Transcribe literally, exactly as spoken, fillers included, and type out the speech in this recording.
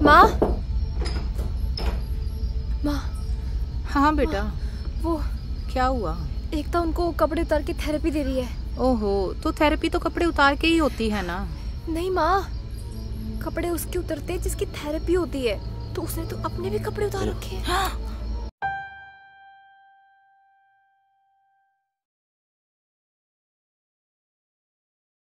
माँ, माँ। हाँ बेटा। वो क्या हुआ? एक तो उनको कपड़े उतार के थेरेपी दे रही है। ओहो, तो थेरेपी तो कपड़े उतार के ही होती है ना। नहीं माँ, कपड़े उसके उतरते हैं जिसकी थेरेपी होती है, तो उसने तो अपने भी कपड़े उतार रखे हैं।